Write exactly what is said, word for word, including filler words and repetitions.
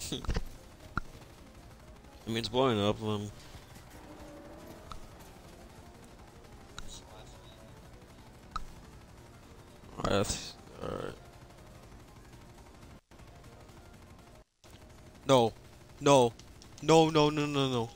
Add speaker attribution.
Speaker 1: I mean, it's blowing up. Um, alright, alright. No, no, no, no, no, no, no.